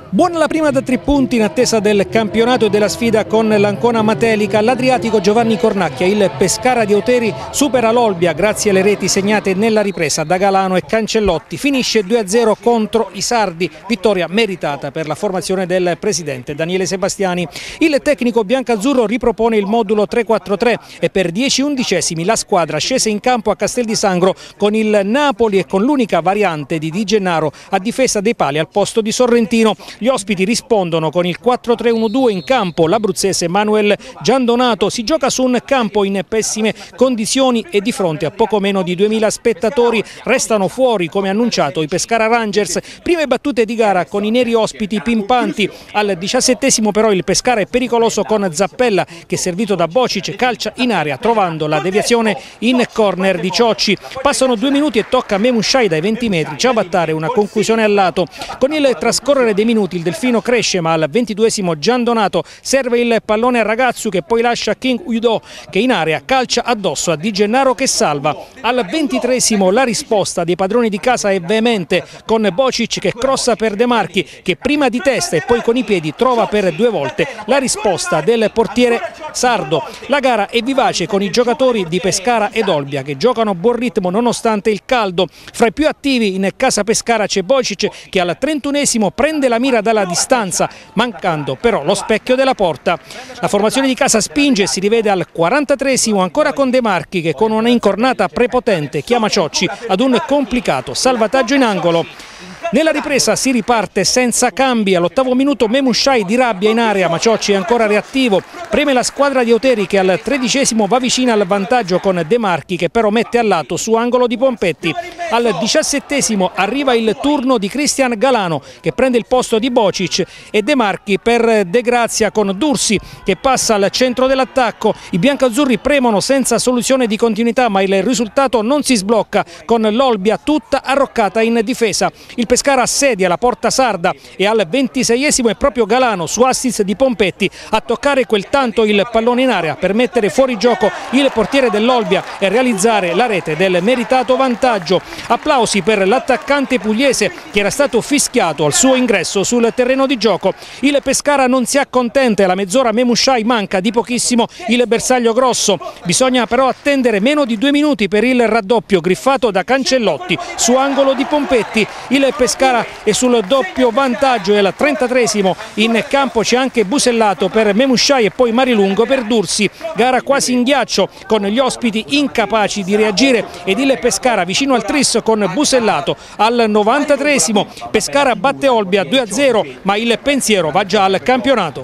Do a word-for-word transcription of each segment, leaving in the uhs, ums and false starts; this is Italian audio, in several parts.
Buona la prima da tre punti in attesa del campionato e della sfida con l'Ancona Matelica. L'Adriatico Giovanni Cornacchia, il Pescara di Auteri supera l'Olbia grazie alle reti segnate nella ripresa da Galano e Cancellotti. Finisce due a zero contro i Sardi, vittoria meritata per la formazione del presidente Daniele Sebastiani. Il tecnico biancazzurro ripropone il modulo tre quattro tre e per dieci undicesimi la squadra scese in campo a Castel di Sangro con il Napoli e con l'unica variante di Di Gennaro a difesa dei pali al posto di Sorrentino. Gli ospiti rispondono con il quattro tre uno due in campo. L'abruzzese Manuel Giandonato si gioca su un campo in pessime condizioni e di fronte a poco meno di duemila spettatori. Restano fuori, come annunciato, i Pescara Rangers. Prime battute di gara con i neri ospiti pimpanti. Al diciassettesimo però il Pescara è pericoloso con Zappella che, servito da Bocic, calcia in area trovando la deviazione in corner di Ciocci. Passano due minuti e tocca a Memushai dai venti metri ciabattare una conclusione al lato. Con il trascorrere dei minuti il Delfino cresce, ma al ventiduesimo Giandonato serve il pallone a Ragazzu che poi lascia King Udo che in area calcia addosso a Di Gennaro che salva. Al ventitreesimo la risposta dei padroni di casa è veemente con Bocic che crossa per De Marchi che prima di testa e poi con i piedi trova per due volte la risposta del portiere sardo. La gara è vivace con i giocatori di Pescara ed Olbia che giocano a buon ritmo nonostante il caldo. Fra i più attivi in casa Pescara c'è Bocic che al trentunesimo prende la mira dalla distanza, mancando però lo specchio della porta. La formazione di casa spinge e si rivede al quarantatreesimo ancora con De Marchi che con una incornata prepotente chiama Ciocci ad un complicato salvataggio in angolo. Nella ripresa si riparte senza cambi, all'ottavo minuto Memushai di rabbia in area ma Ciocci è ancora reattivo, preme la squadra di Auteri che al tredicesimo va vicina al vantaggio con De Marchi che però mette a lato su angolo di Pompetti. Al diciassettesimo arriva il turno di Cristian Galano che prende il posto di Bocic e De Marchi per De Grazia con Dursi che passa al centro dell'attacco. I biancazzurri premono senza soluzione di continuità ma il risultato non si sblocca con l'Olbia tutta arroccata in difesa. Il Pescara assedia la porta sarda e al ventiseiesimo è proprio Galano su assist di Pompetti a toccare quel tanto il pallone in area per mettere fuori gioco il portiere dell'Olbia e realizzare la rete del meritato vantaggio. Applausi per l'attaccante pugliese che era stato fischiato al suo ingresso sul terreno di gioco. Il Pescara non si accontenta e la mezz'ora Memushai manca di pochissimo il bersaglio grosso. Bisogna però attendere meno di due minuti per il raddoppio griffato da Cancellotti su angolo di Pompetti. Il Pescara è sul doppio vantaggio e al trentatreesimo in campo c'è anche Busellato per Memushai e poi Marilungo per Dursi. Gara quasi in ghiaccio con gli ospiti incapaci di reagire ed il Pescara vicino al tris con Busellato. Al novantatreesimo Pescara batte Olbia due a zero ma il pensiero va già al campionato.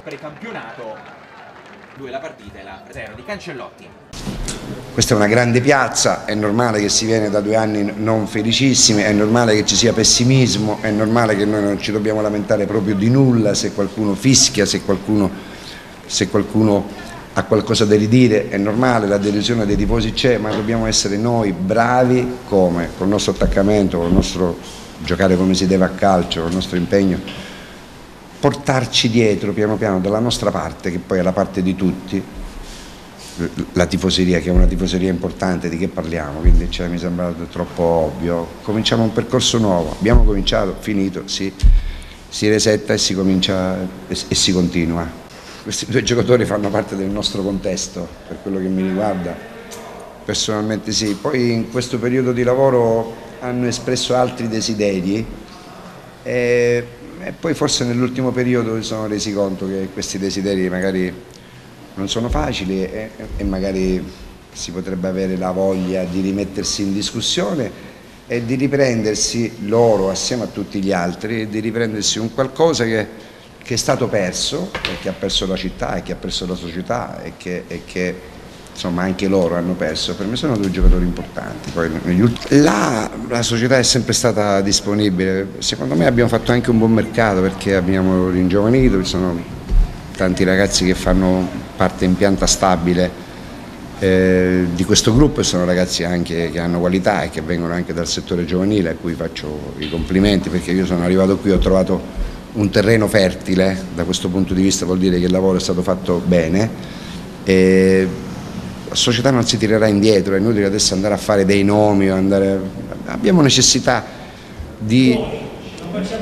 La partita è la zero di Cancellotti. Questa è una grande piazza, è normale che si viene da due anni non felicissimi, è normale che ci sia pessimismo, è normale che noi non ci dobbiamo lamentare proprio di nulla, se qualcuno fischia, se qualcuno, se qualcuno ha qualcosa da ridire, è normale, la delusione dei tifosi c'è, ma dobbiamo essere noi bravi come, con il nostro attaccamento, con il nostro giocare come si deve a calcio, con il nostro impegno, portarci dietro piano piano dalla nostra parte, che poi è la parte di tutti, la tifoseria, che è una tifoseria importante, di che parliamo, quindi cioè, mi sembra troppo ovvio. Cominciamo un percorso nuovo, abbiamo cominciato, finito, si, si resetta e si comincia e, e si continua. Questi due giocatori fanno parte del nostro contesto, per quello che mi riguarda, personalmente sì. Poi in questo periodo di lavoro hanno espresso altri desideri e, e poi forse nell'ultimo periodo si sono resi conto che questi desideri magari non sono facili e, e magari si potrebbe avere la voglia di rimettersi in discussione e di riprendersi loro assieme a tutti gli altri, di riprendersi un qualcosa che, che è stato perso, e che ha perso la città e che ha perso la società e che, e che insomma anche loro hanno perso. Per me sono due giocatori importanti. Poi negli ultimi... la, la società è sempre stata disponibile, secondo me abbiamo fatto anche un buon mercato perché abbiamo ringiovanito, ci sono tanti ragazzi che fanno parte in pianta stabile eh, di questo gruppo e sono ragazzi anche che hanno qualità e che vengono anche dal settore giovanile, a cui faccio i complimenti perché io sono arrivato qui, ho trovato un terreno fertile, da questo punto di vista vuol dire che il lavoro è stato fatto bene e la società non si tirerà indietro, è inutile adesso andare a fare dei nomi o andare... abbiamo necessità di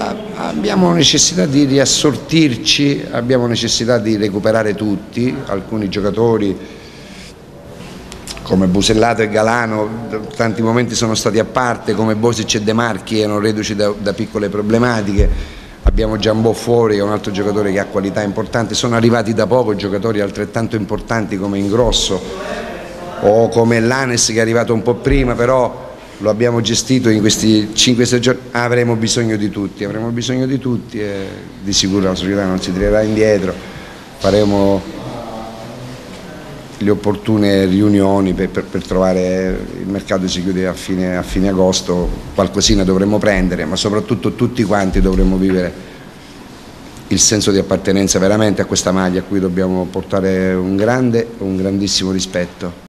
Abbiamo necessità di riassortirci, abbiamo necessità di recuperare tutti, alcuni giocatori come Busellato e Galano tanti momenti sono stati a parte, come Bosic e De Marchi erano reduci da, da piccole problematiche, abbiamo Giambò fuori che è un altro giocatore che ha qualità importanti, sono arrivati da poco giocatori altrettanto importanti come Ingrosso o come Lanes che è arrivato un po' prima, però lo abbiamo gestito in questi cinque sei giorni, avremo bisogno di tutti, avremo bisogno di tutti e di sicuro la società non si tirerà indietro, faremo le opportune riunioni per, per, per trovare, il mercato si chiude a fine, a fine agosto, qualcosina dovremmo prendere, ma soprattutto tutti quanti dovremmo vivere il senso di appartenenza veramente a questa maglia a cui dobbiamo portare un grande, un grandissimo rispetto.